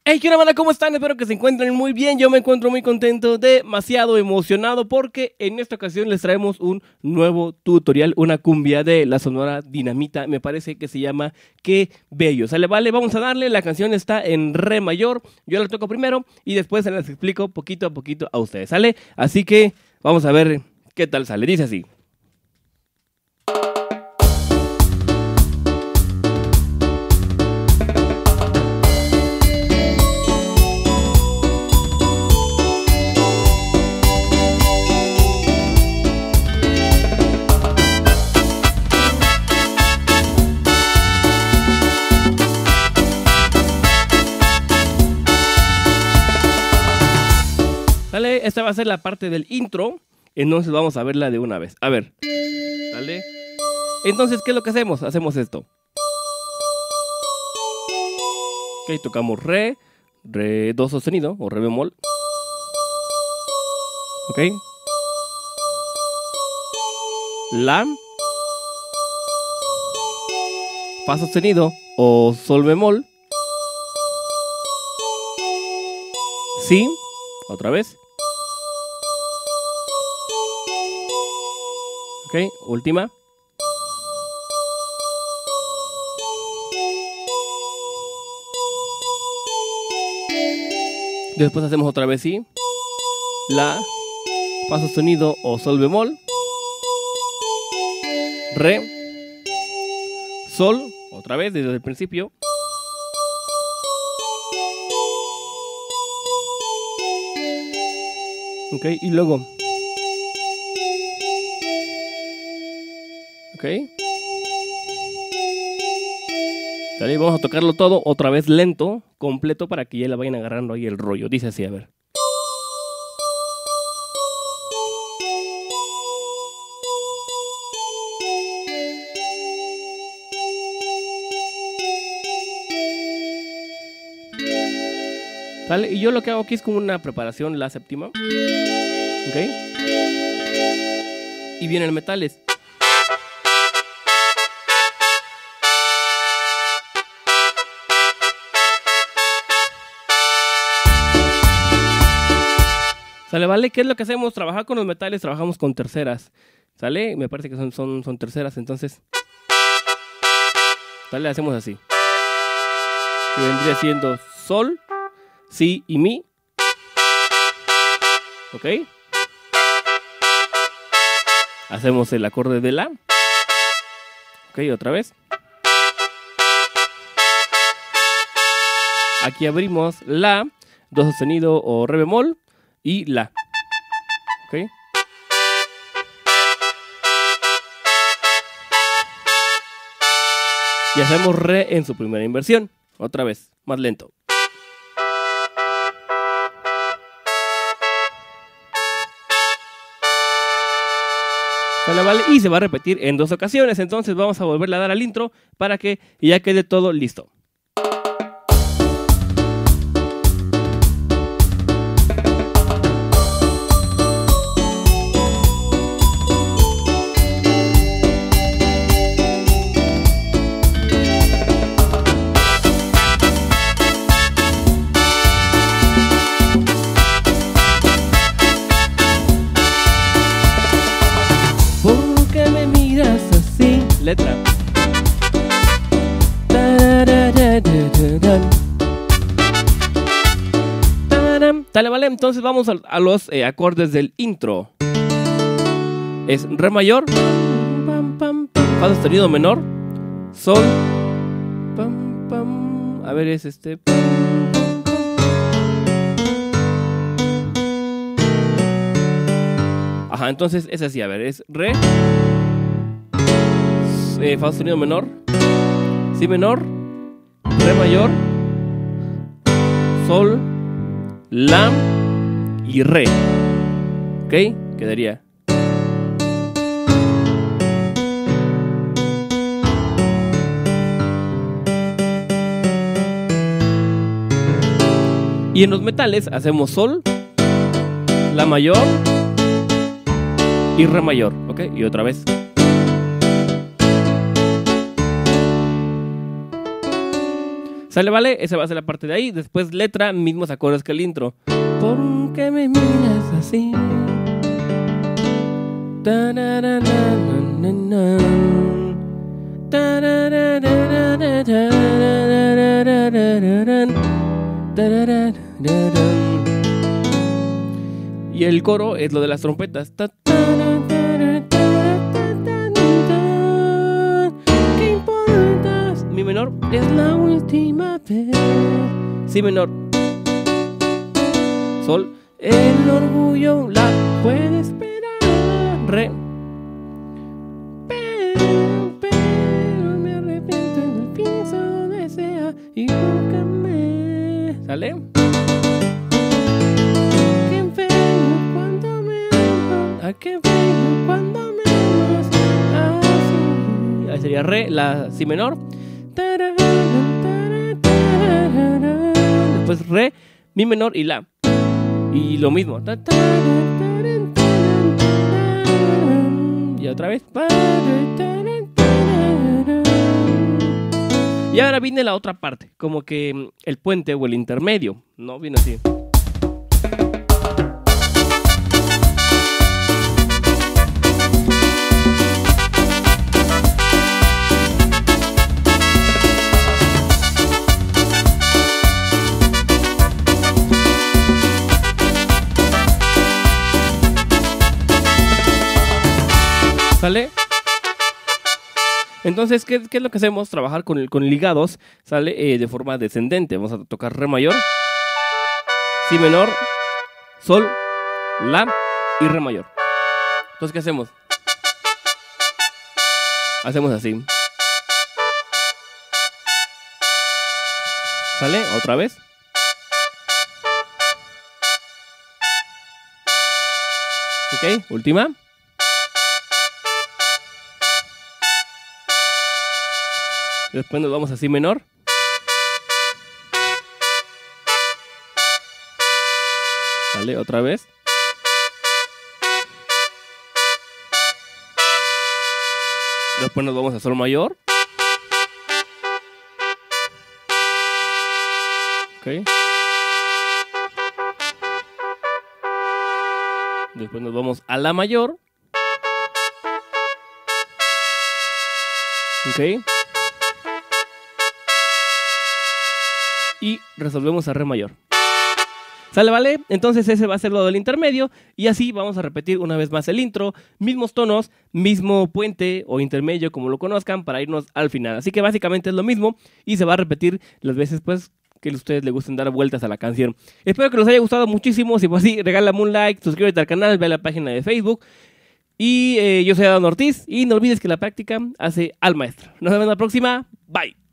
Hey, ¿qué onda, banda? ¿Cómo están? Espero que se encuentren muy bien. Yo me encuentro muy contento, demasiado emocionado, porque en esta ocasión les traemos un nuevo tutorial, una cumbia de la Sonora Dinamita. Me parece que se llama Qué Bello. ¿Sale? Vale, vamos a darle. La canción está en re mayor. Yo la toco primero y después se las explico poquito a poquito a ustedes. ¿Sale? Así que vamos a ver qué tal sale. Dice así. ¿Sale? Esta va a ser la parte del intro, entonces vamos a verla de una vez. A ver, ¿sale? Entonces, ¿qué es lo que hacemos? Hacemos esto. Ok, tocamos re, do sostenido o re bemol. Ok. La, fa sostenido o sol bemol. Si, otra vez. Ok, última. Después hacemos otra vez si, la, fa sostenido o sol bemol, re, sol, otra vez desde el principio. Ok, y luego. Ok. Dale, vamos a tocarlo todo otra vez lento, completo, para que ya le vayan agarrando ahí el rollo. Dice así, a ver. ¿Sale? Y yo lo que hago aquí es como una preparación, la séptima. Ok. Y vienen metales. ¿Sale? ¿Vale? ¿Qué es lo que hacemos? Trabajar con los metales, trabajamos con terceras. ¿Sale? Me parece que son terceras, entonces. ¿Sale? Hacemos así. Que vendría siendo sol, si y mi. Ok. Hacemos el acorde de la. Ok, otra vez. Aquí abrimos la, do sostenido o re bemol y la. Ok. Y hacemos re en su primera inversión. Otra vez, más lento. ¿Vale? Y se va a repetir en 2 ocasiones. Entonces vamos a volverle a dar al intro para que ya quede todo listo. Letra. Dale, vale, entonces vamos a los acordes del intro. Es re mayor, fa sostenido menor, sol, a ver, es este. Ajá, entonces es así, a ver, es re, fa sostenido menor, si menor, re mayor, sol, la y re. Ok, quedaría. Y en los metales hacemos sol, la mayor y re mayor. Ok, y otra vez. ¿Sale, vale? Esa va a ser la parte de ahí. Después letra, mismos acordes que el intro. ¿Por qué me miras así? Y el coro es lo de las trompetas. ¿Qué importa? Mi menor es la última vez. Si menor. Sol. El orgullo la puede esperar. Re. Pero me arrepiento en el piso donde sea y nunca me. ¿Sale? ¿Qué vengo cuando me amas? ¿A qué vengo cuando me amas? Así. Ahí sería re, la si menor. Después re, mi menor y la. Y lo mismo. Y otra vez. Y ahora viene la otra parte, como que el puente o el intermedio, ¿no? Viene así. ¿Sale? Entonces, ¿qué es lo que hacemos? Trabajar con ligados, ¿sale? De forma descendente. Vamos a tocar re mayor, si menor, sol, la y re mayor. Entonces, ¿qué hacemos? Hacemos así. ¿Sale? Otra vez. Ok, última. Después nos vamos a si menor. Sale, otra vez. Después nos vamos a sol mayor. Ok. Después nos vamos a la mayor. Ok. Y resolvemos a re mayor. ¿Sale, vale? Entonces ese va a ser lo del intermedio. Y así vamos a repetir una vez más el intro. Mismos tonos, mismo puente o intermedio, como lo conozcan, para irnos al final. Así que básicamente es lo mismo. Y se va a repetir las veces pues que a ustedes les gusten dar vueltas a la canción. Espero que les haya gustado muchísimo. Si fue así, regálame un like, suscríbete al canal, ve a la página de Facebook. Y yo soy Adán Ortiz. Y no olvides que la práctica hace al maestro. Nos vemos en la próxima. Bye.